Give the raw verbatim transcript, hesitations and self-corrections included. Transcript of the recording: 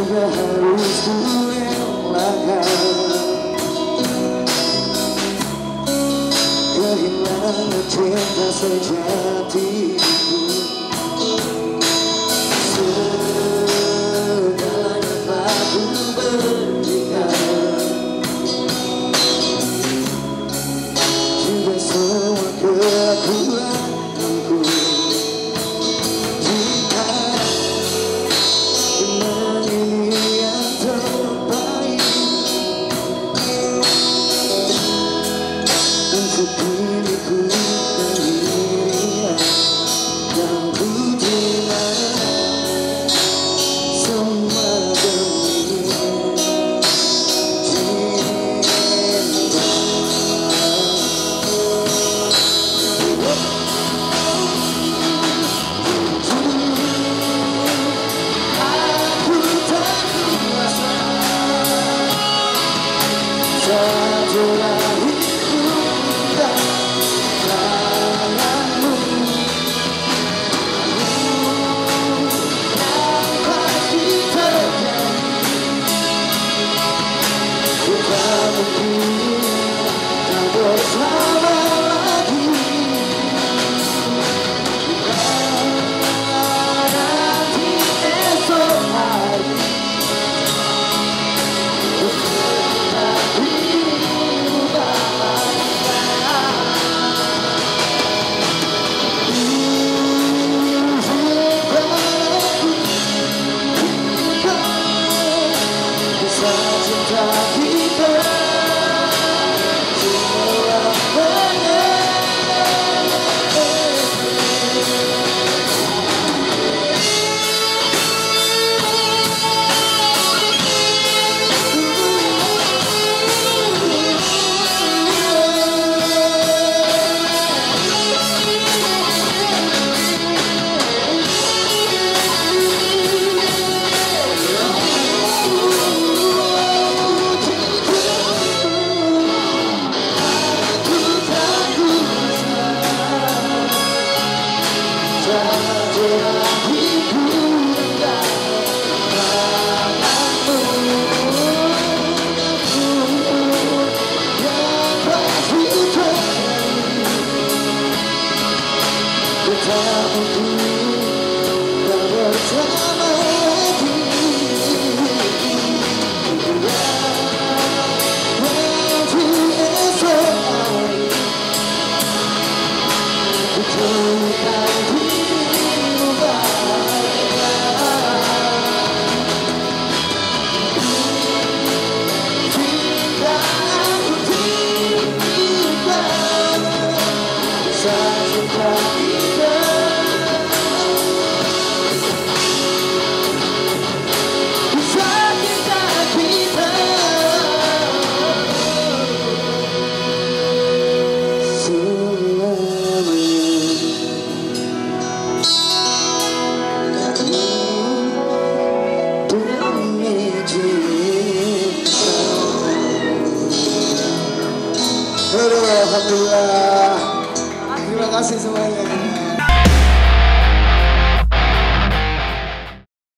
juga harus kurelakan kehilangan cinta sejatiku. Segalanya telah ku berikan, juga semua kekuranganku. Jika benar ini yang terbaik untuk diriku sendiri, dan ku terima semua demi cinta. Aku tak kuasa satu hidupku dan tanganmu. Pasti terjadi, kita mungkin tak bersama lagi. Nanti esok hari bisa cinta kita selamanya. Alhamdulillah. Terima kasih semuanya.